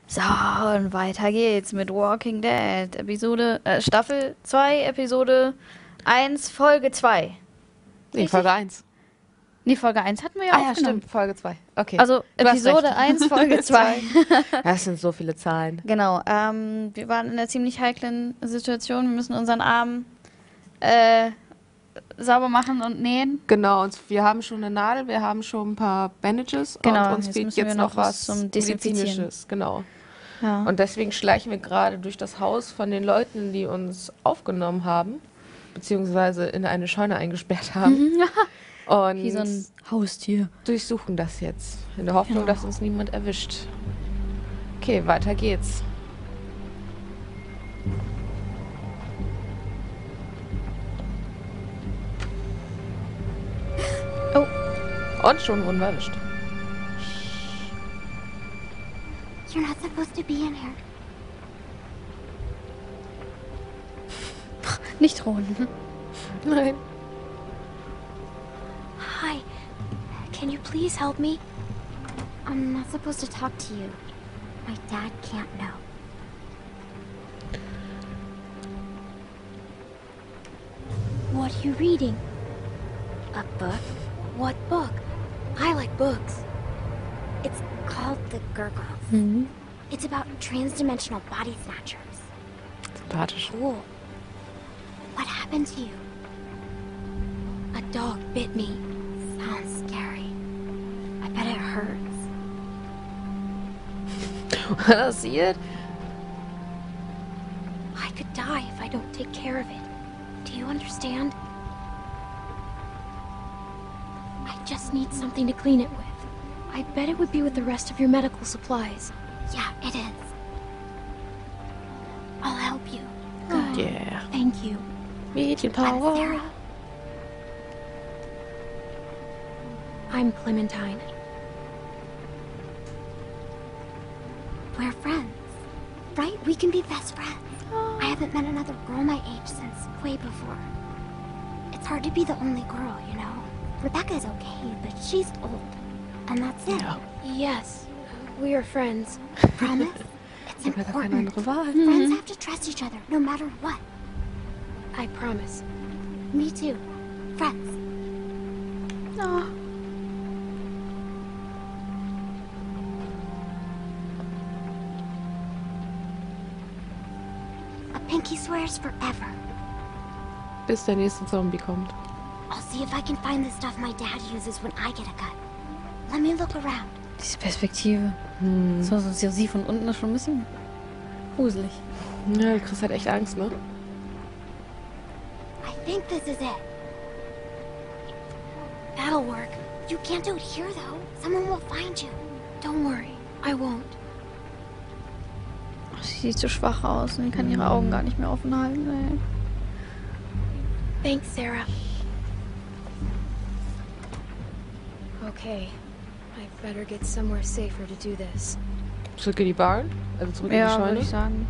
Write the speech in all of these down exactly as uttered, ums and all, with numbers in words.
So, und weiter geht's mit Walking Dead. Episode, äh, Staffel zwei, Episode eins, Folge zwei. Nee, Folge eins. Nee, Folge eins hatten wir ja Ah ja, aufgenommen. stimmt, Folge zwei. Okay. Also Du hast Episode recht. eins, Folge zwei. Das sind so viele Zahlen. Genau, ähm, wir waren in einer ziemlich heiklen Situation. Wir müssen unseren Arm äh, sauber machen und nähen. Genau, und wir haben schon eine Nadel, wir haben schon ein paar Bandages Genau, und uns jetzt fehlt müssen wir jetzt noch noch was was zum Desinfizieren. Medizinisches. Genau. Ja. Und deswegen schleichen wir gerade durch das Haus von den Leuten, die uns aufgenommen haben, beziehungsweise in eine Scheune eingesperrt haben. Und Wie so ein Haustier. durchsuchen das jetzt, in der Hoffnung, Genau. dass uns niemand erwischt. Okay, weiter geht's. Oh. Und schon wurden wir erwischt. You're not supposed to be in here. Nicht drohen. Nein. Hi. Can you please help me? I'm not supposed to talk to you. My dad can't know. What are you reading? A book? What book? I like books. It's called The Gurgles. Mhm. It's about transdimensional body snatchers. Sympathisch. Cool. What happened to you? A dog bit me. Sounds scary. I bet it hurts. Was passiert? I could die if I don't take care of it. Do you understand? I just need something to clean it with. I bet it would be with the rest of your medical supplies. Yeah, it is. I'll help you. Good. Yeah. Thank you. Mädchen I'm Power. Sarah. I'm Clementine. We're friends, right? We can be best friends. I haven't met another girl my age since way before. It's hard to be the only girl, you know? Rebecca's okay, but she's old. And that's it. Ja. Yes, we are friends. Promise? It's Ich habe ja gar keine important. andere Wahl. Friends have to trust each other, no matter what. I promise. Me too. Friends. Oh. A pinky swears forever. Bis der nächste Zombie kommt. I'll see if I can find the stuff my dad uses when I get a gun. Let me look around. Diese Perspektive. Hm. So, so, so, sie von unten ist schon ein bisschen gruselig. Ja, Chris hat echt Angst, ne? I think this is it. That'll work. You can't do it here, though. Someone will find you. Don't worry. I won't. Sie sieht so schwach aus und kann ihre Augen gar nicht mehr offen halten. Ey. Thanks, Sarah. Okay. I better get somewhere safer to do this. Zurück in die Barn? Also zurück in Ja, die würde Scheune? ich sagen.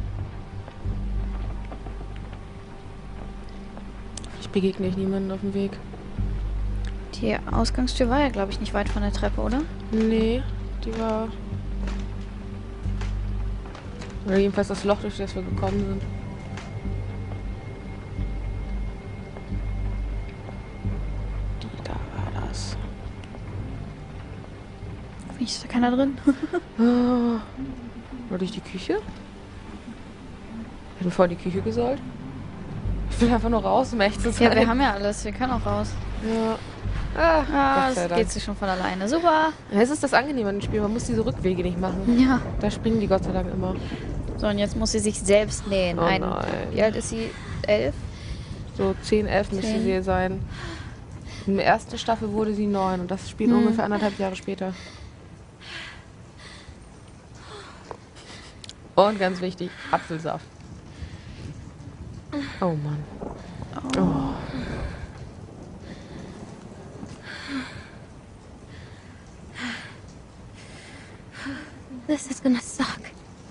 Ich begegne ich niemanden auf dem Weg. Die Ausgangstür war ja, glaube ich, nicht weit von der Treppe, oder? Nee, die war... Oder jedenfalls das Loch, durch das wir gekommen sind. Die, da war das. Hoffentlich ist da keiner drin. Ah. War durch die Küche? Hätten wir vor die Küche gesollt? Ich will einfach nur raus, um echt zu sein. Ja, wir haben ja alles. Wir können auch raus. Ja. Ah, Ah, Gott sei das Dank. geht sich schon von alleine. Super. Ja, es ist das Angenehme an dem Spiel, man muss diese Rückwege nicht machen. Ja. Da springen die Gott sei Dank immer. So, und jetzt muss sie sich selbst nähen. Oh Ein, nein. wie alt ist sie? Elf? So zehn, elf müsste Zehn. sie sein. In der ersten Staffel wurde sie neun und das spielt Hm. ungefähr anderthalb Jahre später. Und ganz wichtig, Apfelsaft. Oh Mann. Oh. This is gonna suck.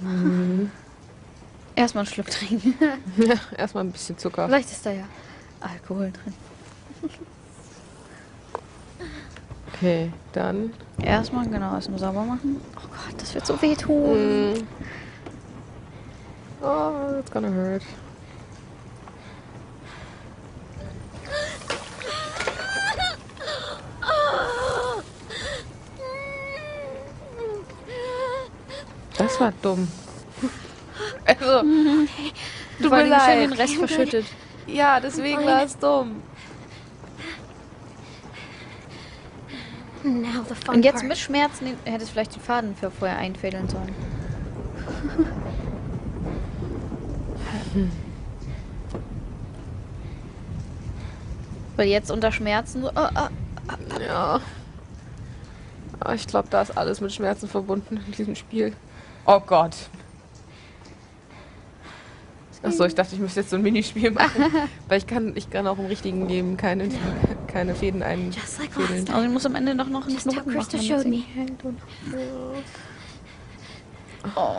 Erstmal einen Schluck trinken. Ja, erstmal ein bisschen Zucker. Vielleicht ist da ja Alkohol drin. Okay, dann. Erstmal, genau, erstmal sauber machen. Oh Gott, das wird so wehtun. Mm. Oh, it's gonna hurt. Das war dumm. Also, tut mir schön leid. den Rest verschüttet. Ja, deswegen war es dumm. Now the fun Und jetzt part. mit Schmerzen hättest du vielleicht den Faden für vorher einfädeln sollen. Weil jetzt unter Schmerzen so, ah, ah. Ja. Ah, ich glaube, da ist alles mit Schmerzen verbunden in diesem Spiel. Oh Gott. Achso, ich dachte, ich müsste jetzt so ein Minispiel machen. Weil ich kann, ich kann auch im richtigen Leben keine, keine Fäden Just like einfädeln. last Also ich muss am Ende doch noch einen Just how Knoten Krista machen. showed damit me. sie hält und- Oh.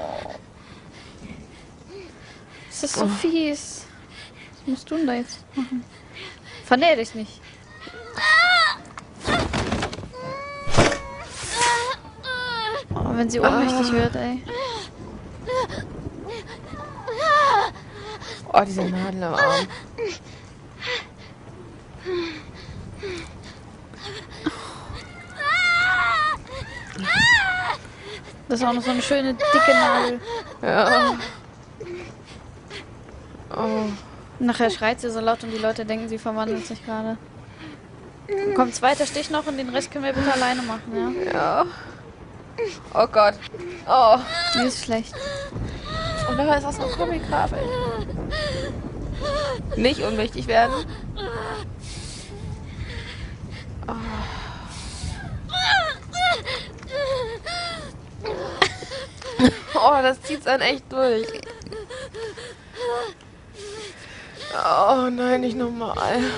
Das ist so fies. Was musst du denn da jetzt machen? Vernäh dich nicht. Oh, wenn sie ohnmächtig wird, ey. Oh, diese Nadel am Arm. Das ist auch noch so eine schöne, dicke Nadel. Ja. Oh. Nachher schreit sie so laut und die Leute denken, sie verwandelt sich gerade. Dann kommt ein zweiter Stich noch und den Rest können wir bitte alleine machen, ja? Ja. Oh Gott. Oh. Die ist schlecht. Und dann ist das so ein Comic-Grafik. Nicht ohnmächtig werden. Oh. Oh, das zieht's einen echt durch. Oh nein, nicht nochmal.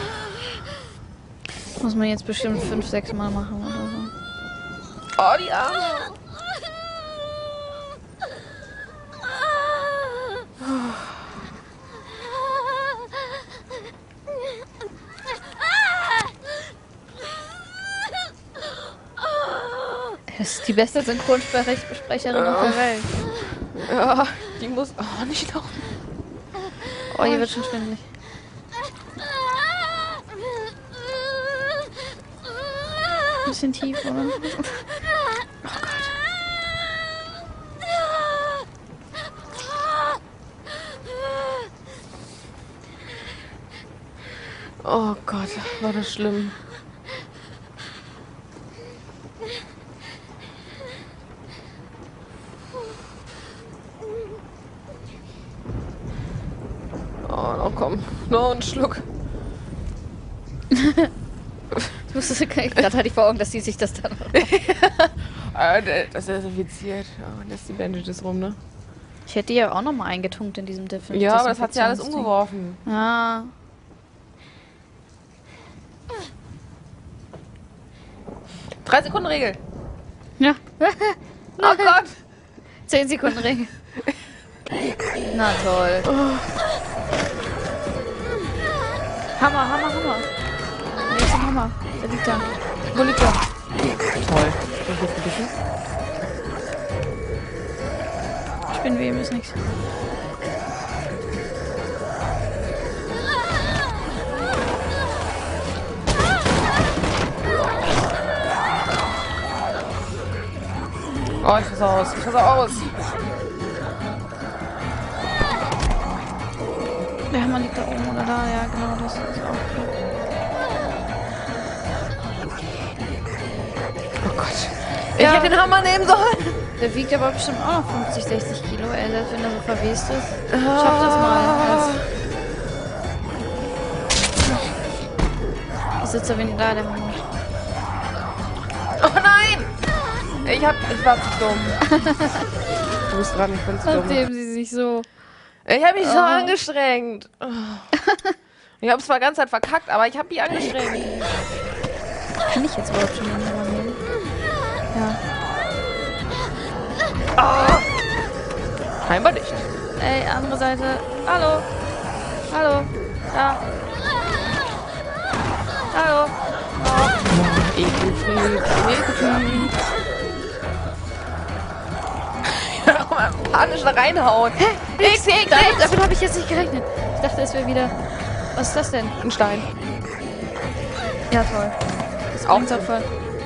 Muss man jetzt bestimmt fünf, sechs Mal machen oder so. Oh, die Arme. Das ist die beste Synchronsprecherin auf der Welt. Ja, die muss... Oh, nicht noch. Oh, hier wird schon schwindelig. Ein bisschen tief, oder? Oh Gott, war das schlimm. Oh, noch komm. Noch ein Schluck. Das gerade hatte ich vor Augen, dass die sich das dann... Ah, das ist desinfiziert. Ja, lässt die Bandages rum, ne? Ich hätte die ja auch nochmal eingetunkt in diesem Diff. Ja, aber das hat sie alles Desinfektionsding. umgeworfen. Ah. Drei Sekunden Regel. Ja. Oh Gott. Zehn Sekunden Regel. Na toll. Hammer, Hammer, Hammer. Wo ist der Hammer? Der liegt da. Wo liegt er? Toll. Das ist ein bisschen. Spinnweben ist nichts. Oh, ich fass aus. Ich fass aus. Der Hammer liegt da oben oder da. Ja, genau, das ist auch gut. Oh Gott. Ich Ja. hätte den Hammer nehmen sollen. Der wiegt aber bestimmt auch noch fünfzig, sechzig Kilo, ey, selbst wenn er so verwest ist. Schaff das mal. Jetzt sitzt er wenig da, der Hammer. Oh nein! Ich hab. Ich war zu dumm. Du bist dran, ich bin zu dumm. Nachdem sie sich so... Ich hab mich so Oh. angestrengt. Oh. Ich hab zwar ganz Zeit verkackt, aber ich hab mich angestrengt. Kann ich jetzt überhaupt schon den Hammer nehmen? Ja. Oh. Scheinbar nicht. Ey, andere Seite. Hallo. Hallo. Da. Hallo. Oh. Ekeltrieb, Ekeltrieb. Ja, mal panisch da reinhauen. Hä? X, X, X. Damit habe ich jetzt nicht gerechnet. Ich dachte, es wäre wieder... Was ist das denn? Ein Stein. Ja, toll. Das Auch klingt doch voll.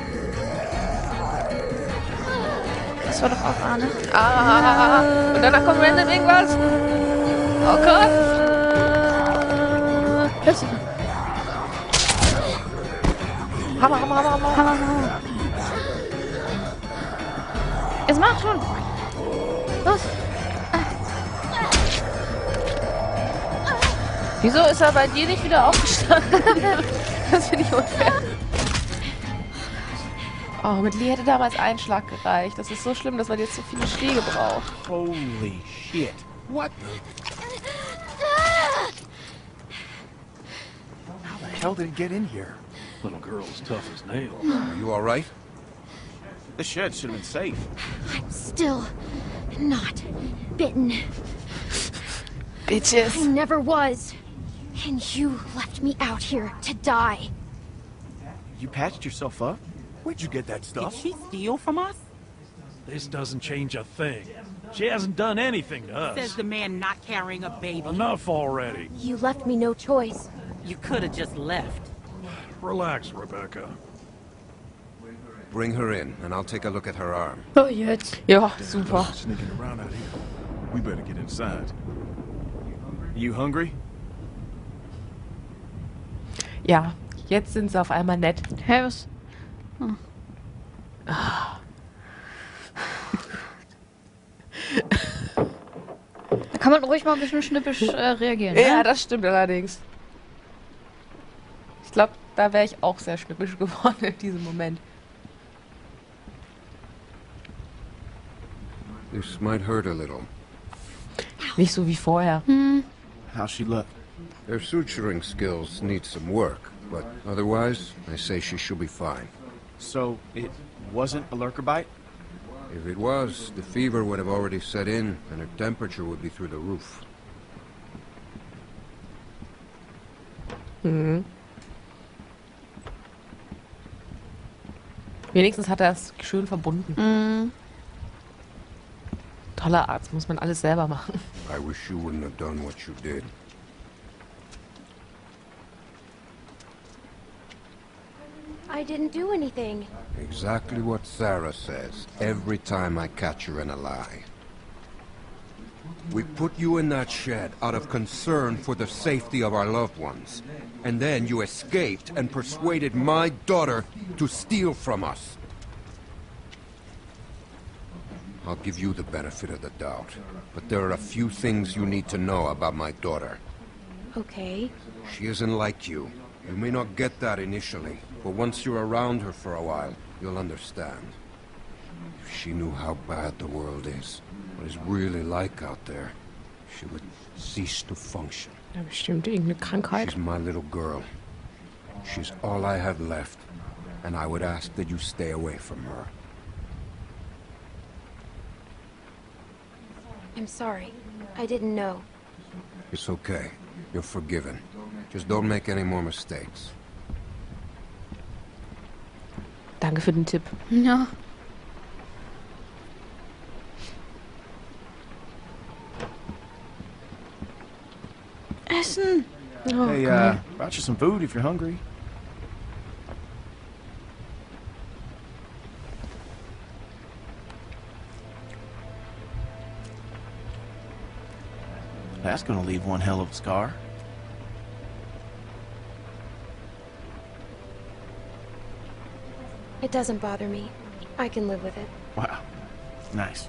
Das war doch auch Arne. Ah, und danach kommt random irgendwas. Oh Gott. Hörst du? Hammer, Hammer, Hammer, Hammer. Hammer, Hammer. Jetzt mach schon. Los. Wieso ist er bei dir nicht wieder aufgestanden? Das finde ich unfair. Oh, mit Lee hätte damals ein Schlag gereicht. Das ist so schlimm, dass man jetzt so viele Schläge braucht. Holy shit. What the? How the hell did it get in here? Little girl's tough as nails. Are you alright? The shed should have been safe. I'm still not bitten. Bitches. I never was. And you left me out here to die. You patched yourself up? Where'd you get that Did stuff? she steal from us? This doesn't change a thing. She hasn't done anything to Says us. the man not carrying a baby. Enough already. You left me no choice. You could have just left. Relax, Rebecca. Bring her in, and I'll take a look at her arm. Oh, jetzt. Ja, super. Sneaking around out here. We better get inside. You hungry? Ja, jetzt sind sie auf einmal nett. Hä, was? Oh. Da kann man ruhig mal ein bisschen schnippisch äh, reagieren. Ja, ne? das stimmt allerdings. Ich glaube, da wäre ich auch sehr schnippisch geworden in diesem Moment. This might hurt a little. Nicht so wie vorher. How's she look? Her suturing skills need some work, but otherwise, I say she should be fine. So, it wasn't a lurker bite? If it was, the fever would have already set in, and her temperature would be through the roof. Mhm. Wenigstens hat er es schön verbunden. Mhm. Toller Arzt, muss man alles selber machen. I wish you wouldn't have done what you did. I didn't do anything. Exactly what Sarah says, every time I catch her in a lie. We put you in that shed out of concern for the safety of our loved ones. And then you escaped and persuaded my daughter to steal from us. I'll give you the benefit of the doubt, but there are a few things you need to know about my daughter. Okay. She isn't like you. You may not get that initially, but once you're around her for a while, you'll understand. If she knew how bad the world is, what it's really like out there, she would cease to function. Ja, bestimmt irgendeine Krankheit. She's my little girl. She's all I have left, and I would ask that you stay away from her. I'm sorry. I didn't know. It's okay. You're forgiven. Just don't make any more mistakes. Danke für den Tipp. Ja. Essen. Oh, Hey, geil. uh, brought you some food if you're hungry. That's gonna leave one hell of a scar. It doesn't bother me. I can live with it. Wow. Nice.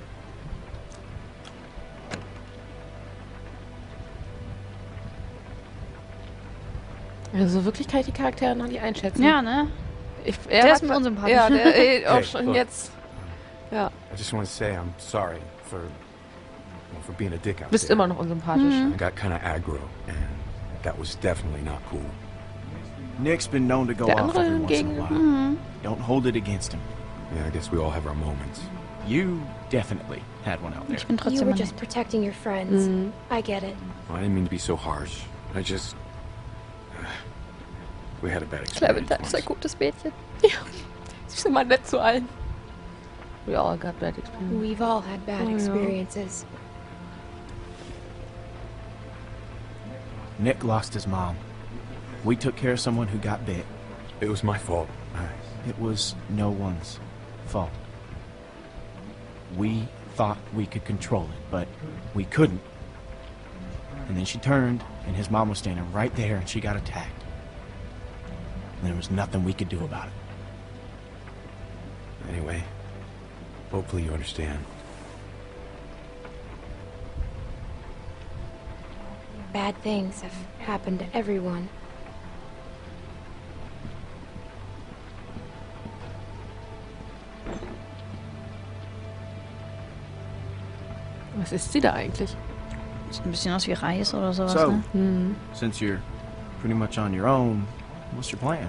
Also wirklich kann ich die Charaktere noch nicht einschätzen. Ja, ne? Ich, Der hat- ist mir unsympathisch. Ja, der eh, auch Hey, schon look. jetzt. Ja, I just want to say I'm sorry for, well, for being a dick out bist there. immer noch unsympathisch. I got kind of aggro, and that was definitely not cool. Nick's been known to go Der off andere every once in a hingegen, while. Mhm. Don't hold it against him. Yeah, I guess we all have our moments. You definitely had one out there. Ich bin You trotzdem were mal just nett. protecting your friends. Mhm. I get it. Well, I didn't mean to be so harsh. I just... we had a bad Clementine experience ist ein once. gutes Mädchen. Ja, sie ist immer nett zu allen. We all got bad experiences. We've all had bad Oh, ja. experiences. Nick lost his mom. We took care of someone who got bit. It was my fault. It was no one's fault. We thought we could control it, but we couldn't. And then she turned, and his mom was standing right there, and she got attacked. And there was nothing we could do about it. Anyway, hopefully you understand. Bad things have happened to everyone. Was ist sie da eigentlich? Sieht ein bisschen aus wie Reis oder sowas, So, ne? Hm. since you're pretty much on your own, what's your plan?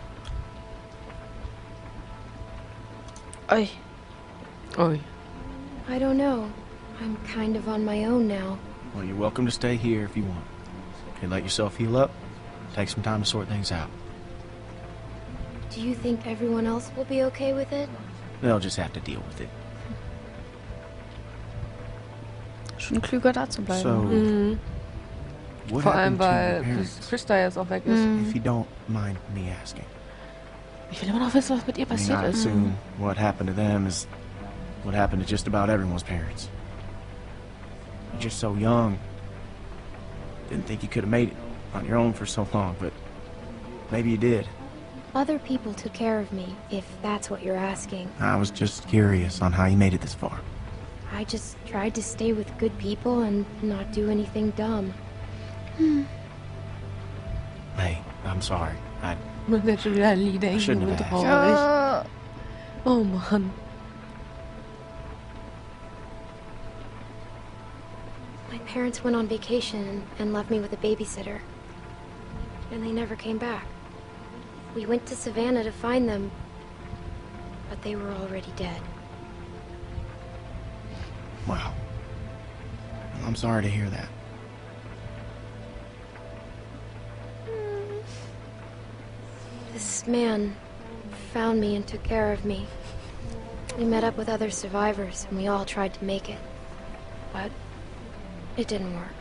Ui. Ui. I don't know. I'm kind of on my own now. Well, you're welcome to stay here if you want. Okay, let yourself heal up. Take some time to sort things out. Do you think everyone else will be okay with it? They'll just have to deal with it. Schon klüger da zu bleiben. So, Mhm. what Vor allem, happened to your weil parents? Krista jetzt auch weg ist. Mhm. If you don't mind me asking. Ich will immer noch wissen, was mit ihr I mean, passiert I ist. assume what happened to them is what happened to just about everyone's parents. You're just so young. Didn't think you could have made it on your own for so long, but maybe you did. Other people took care of me, if that's what you're asking. I was just curious on how you made it this far. I just tried to stay with good people and not do anything dumb. Hey, I'm sorry. I Man wird schon wieder ein Lied I shouldn't mit have traurig. Ja. Oh Mann. My parents went on vacation and left me with a babysitter. And they never came back. We went to Savannah to find them, but they were already dead. Wow. I'm sorry to hear that. This man found me and took care of me. We met up with other survivors and we all tried to make it. But it didn't work.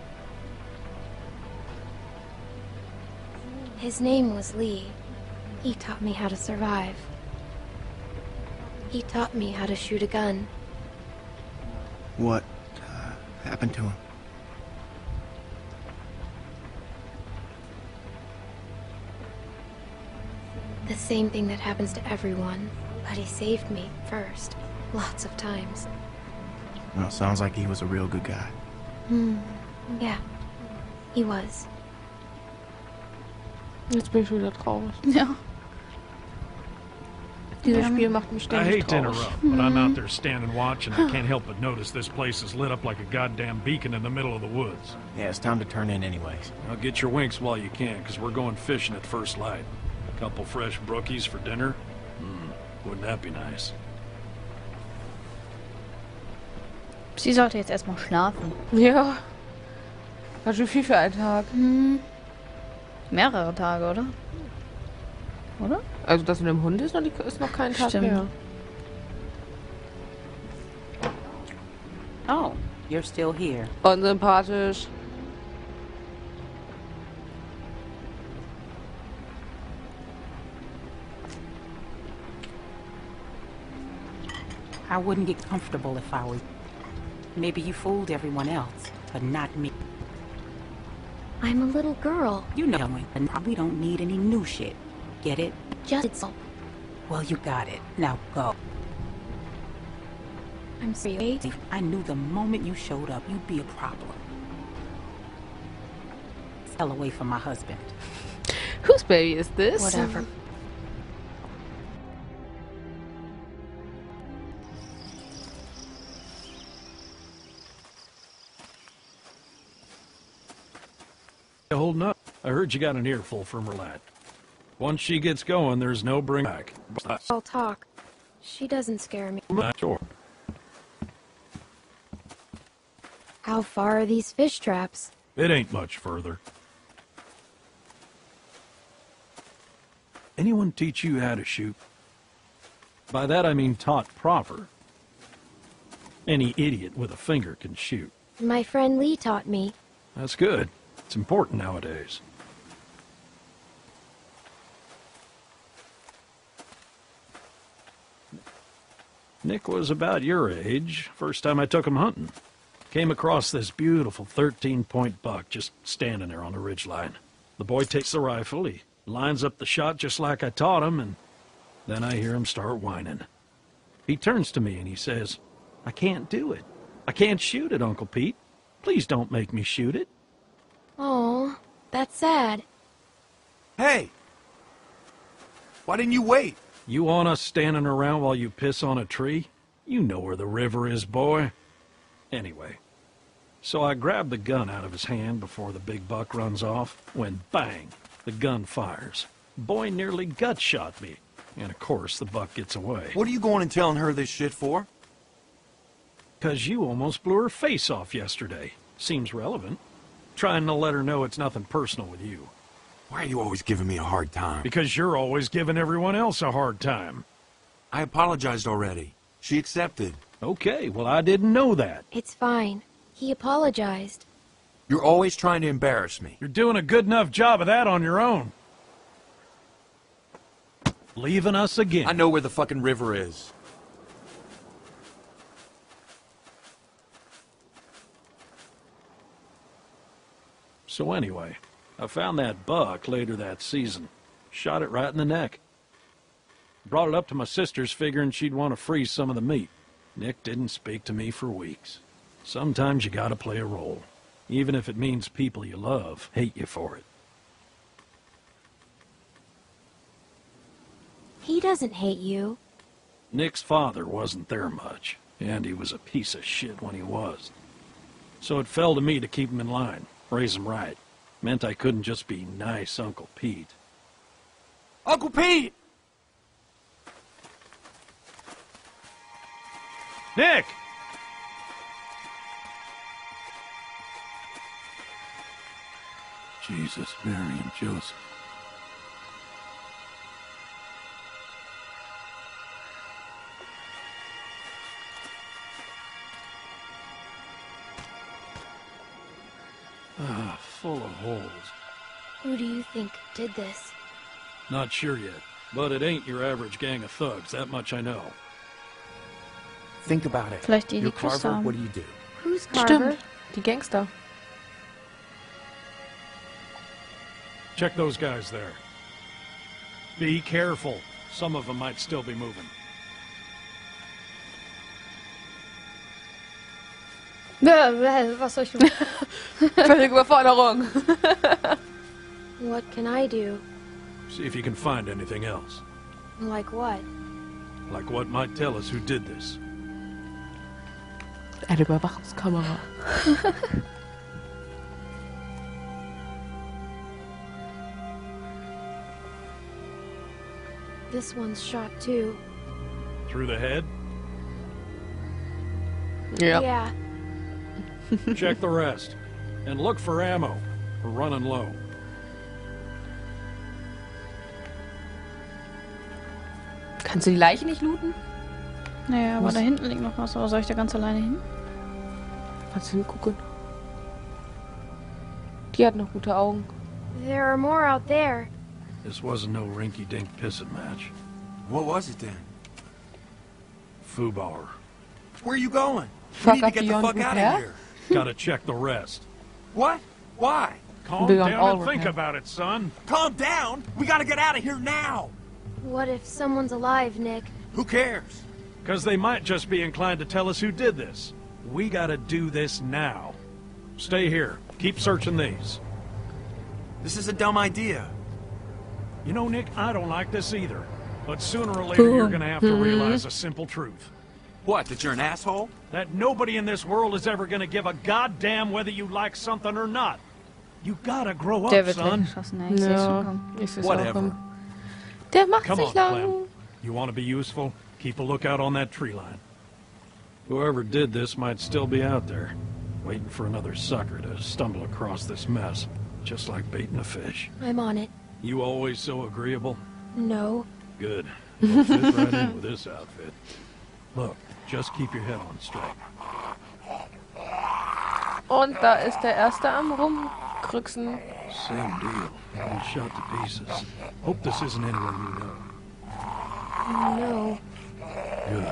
His name was Lee. He taught me how to survive. He taught me how to shoot a gun. What uh, happened to him? The same thing that happens to everyone. But he saved me first. Lots of times. Well, sounds like he was a real good guy. Hmm. Yeah. He was. Jetzt bin ich schon wieder traurig. Ja. Dieses Spiel macht mich I ständig hate to traurig. interrupt, but I'm out there standing watching. I can't help but notice this place is lit up like a goddamn beacon in the middle of the woods. Yeah, it's time to turn in anyways. Now get your winks while you can, because we're going fishing at first light. Couple fresh brookies for dinner? Hmm, wouldn't that be nice? Sie sollte jetzt erstmal schlafen. Ja. War schon viel für einen Tag. Hm. Mehrere Tage, oder? Oder? Also das mit dem Hund ist noch, die, ist noch kein Tag Stimmt. mehr. Oh, you're still here. Unsympathisch. I wouldn't get comfortable if I were. Maybe you fooled everyone else, but not me. I'm a little girl. You know, and probably don't need any new shit. Get it? Just so. Well, you got it. Now go. I'm sorry. I knew the moment you showed up, you'd be a problem. Stay away from my husband. Whose baby is this? Whatever. Holding up. I heard you got an earful from her lad. Once she gets going, there's no bring back. I'll talk. She doesn't scare me. Not sure. How far are these fish traps? It ain't much further. Anyone teach you how to shoot? By that I mean taught proper. Any idiot with a finger can shoot. My friend Lee taught me. That's good. It's important nowadays. Nick was about your age, first time I took him hunting. Came across this beautiful thirteen-point buck just standing there on the ridgeline. The boy takes the rifle, he lines up the shot just like I taught him, and then I hear him start whining. He turns to me and he says, "I can't do it. I can't shoot it, Uncle Pete. Please don't make me shoot it." Oh, that's sad. Hey! Why didn't you wait? You want us standing around while you piss on a tree? You know where the river is, boy. Anyway, so I grabbed the gun out of his hand before the big buck runs off, when bang, the gun fires. Boy nearly gut shot me, and of course the buck gets away. What are you going and telling her this shit for? 'Cause you almost blew her face off yesterday. Seems relevant. Trying to let her know it's nothing personal with you. Why are you always giving me a hard time? Because you're always giving everyone else a hard time. I apologized already. She accepted. Okay, well I didn't know that. It's fine. He apologized. You're always trying to embarrass me. You're doing a good enough job of that on your own. Leaving us again. I know where the fucking river is. So anyway, I found that buck later that season. Shot it right in the neck. Brought it up to my sister's figuring she'd want to freeze some of the meat. Nick didn't speak to me for weeks. Sometimes you gotta play a role, even if it means people you love hate you for it. He doesn't hate you. Nick's father wasn't there much, and he was a piece of shit when he was. So it fell to me to keep him in line, raise him right. Meant I couldn't just be nice Uncle Pete. Uncle Pete! Nick! Jesus, Mary, and Joseph. Ah, full of holes. Who do you think did this? Not sure yet, but it ain't your average gang of thugs, that much I know. Think about it. Vielleicht die, die You're Küste Carver, haben. what do you do? Who's Carver? Stimmt. Die Gangster. Check those guys there. Be careful. Some of them might still be moving. Was soll ich tun? Völlige Überforderung. What can I do? See if you can find anything else. Like what? Like what might tell us who did this. Eine Überwachungskamera. This one's shot too. Through the head? Ja. Yeah. Check the rest. And look for ammo. We're running low. Kannst du die Leiche nicht looten? Naja, aber Was? da hinten liegt noch was. Aber soll ich da ganz alleine hin? Kannst du hingucken? Die hat noch gute Augen. There are more out there. This wasn't no rinky-dink pissing match. What was it then? Fubauer. Where are you going? Fuck we need up to get the beyond fuck out repair? of here. Gotta check the rest. What? Why? Calm Beyond down all and think repair. about it, son. Calm down. We gotta get out of here now. What if someone's alive, Nick? Who cares? Because they might just be inclined to tell us who did this. We gotta do this now. Stay here. Keep searching these. This is a dumb idea. You know, Nick, I don't like this either. But sooner or later, you're gonna have to realize a simple truth. What, that you're an asshole? That nobody in this world is ever gonna give a goddamn whether you like something or not. You gotta grow up, Der wird son. weggeschossen. Ja, ich seh's schon Ja, kommen. ich seh's auch Whatever. kommen. Der macht Come sich on, lang. Clem. You want to be useful? Keep a lookout on that tree line. Whoever did this might still be out there, waiting for another sucker to stumble across this mess, just like baiting a fish. I'm on it. You always so agreeable? No. Good. You'll fit right in with this outfit. Look, just keep your head on straight. Und da ist der Erste am Rumkrüxen. Same deal. All shot to pieces. Hope this isn't anyone you know. No. Good.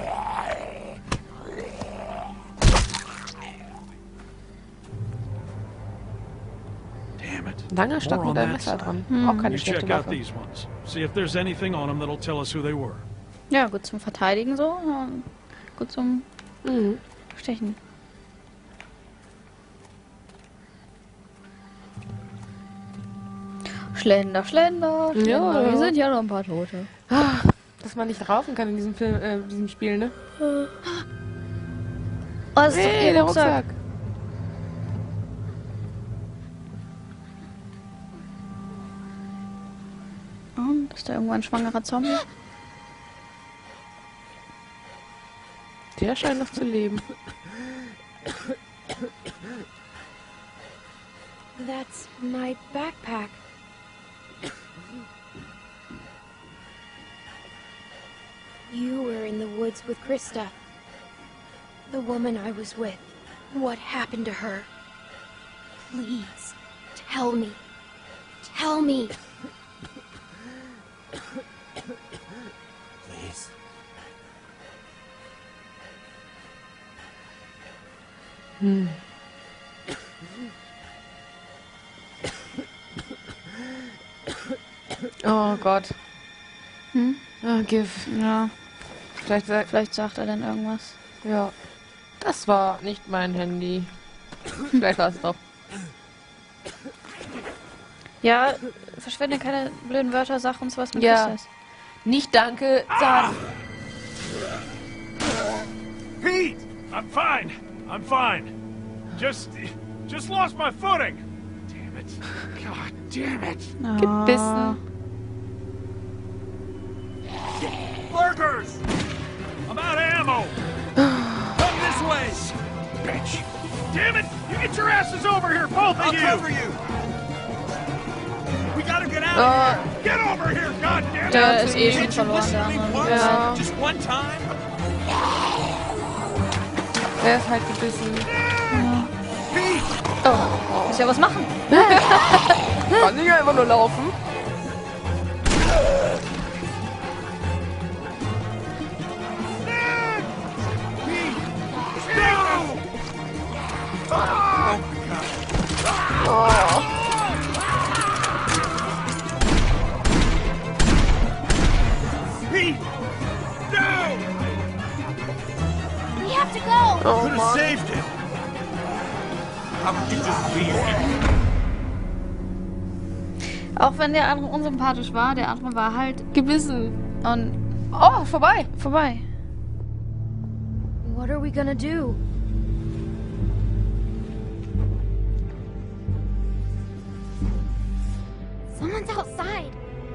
Damn it. Langer Stock More mit on einem that Messer side. dran. Hm. Auch keine You schlechte check out Waffe. these ones. See if there's anything on them that'll tell us who they were. Ja, gut zum Verteidigen so. und Gut zum Mhm. Stechen. Schlender, Schlender, Schlender. Ja, ja. Wir sind ja noch ein paar Tote. Ah, dass man nicht raufen kann in diesem Film, äh, diesem Spiel, ne? Oh, das ist doch Hey, ihr der Rucksack. Rucksack. Und ist da irgendwo ein schwangerer Zombie? Der scheint noch zu leben. That's my backpack. You were in the woods with Krista. The woman I was with. What happened to her? Please, tell me. Tell me. Please. Hm. Oh Gott. Hm? Ah, Gif. Ja, Vielleicht, sagt- vielleicht sagt er dann irgendwas. ja. Das war nicht mein Handy. Vielleicht war es doch. Ja, verschwende keine blöden Wörter, sag uns, was mit Ja. Christa ist. Nicht danke, sag. Pete! I'm fine. I'm fine. Just, just lost my footing. Damn it. God damn it. Gebissen. Lurkers! I'm out of ammo. Come this way. Bitch. Damn it. You get your asses over here, both of I'll you. cover you. We gotta get out Oh, of here. Get over here, goddammit. Der ist eh schon Can't you verloren, listen der to me andere. once? Ja. Just one time? er ist halt gebissen. Pete! Oh. Muss ja was machen. Kann nicht einfach nur laufen. Pete! No! We have to go! Oh Could have Mann. saved him. How could you just leave him? Auch wenn der andere unsympathisch war, der andere war halt Gebissen. und Oh, vorbei. vorbei. What are we gonna do? Someone's outside.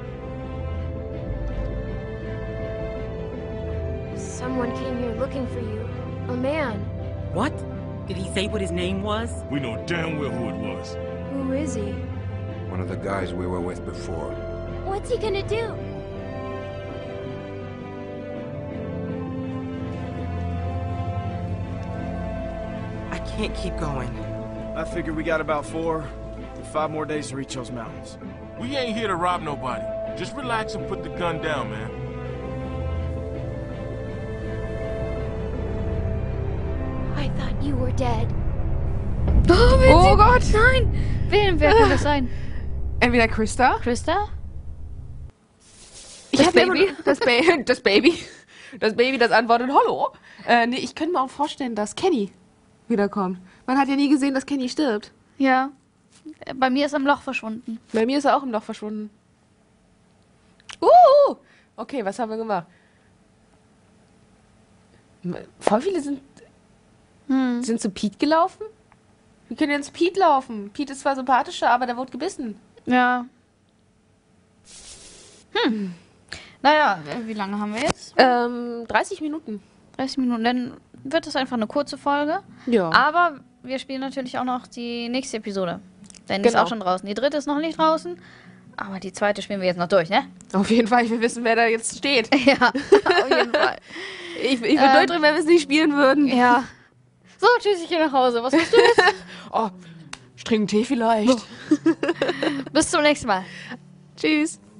Someone came here looking for you. A man. What? Did he say what his name was? We know damn well who it was. Who is he? One of the guys we were with before. What's he gonna do? I can't keep going. I figure we got about four, five more days to reach those mountains. We ain't here to rob nobody. Just relax and put the gun down, man. I thought you were dead. Oh, wen Oh sie- Gott. Nein! Wen, wer kann das sein? Entweder Krista. Krista? Ich Das hatte immer Baby? nur- Das, ba das Baby. Das Baby, das antwortet Hallo. Äh, nee, ich könnte mir auch vorstellen, dass Kenny wiederkommt. Man hat ja nie gesehen, dass Kenny stirbt. Ja. Bei mir ist er im Loch verschwunden. Bei mir ist er auch im Loch verschwunden. Uh! Okay, was haben wir gemacht? M- Voll viele sind, Hm. sind zu Pete gelaufen? Wir können jetzt zu Pete laufen. Pete ist zwar sympathischer, aber der wurde gebissen. Ja. Hm. Naja, wie lange haben wir jetzt? Ähm, dreißig Minuten. dreißig Minuten. Dann wird es einfach eine kurze Folge. Ja. Aber wir spielen natürlich auch noch die nächste Episode. Denn die ist Genau. auch schon draußen. Die dritte ist noch nicht draußen. Aber die zweite spielen wir jetzt noch durch, ne? Auf jeden Fall, ich will wissen, wer da jetzt steht. Ja, auf jeden Fall. Ich, ich würde ähm, drin, wenn wir es nicht spielen würden. Ja. So, tschüss, ich gehe nach Hause. Was machst du jetzt? Oh, Trinken Tee vielleicht. Bis zum nächsten Mal. Tschüss.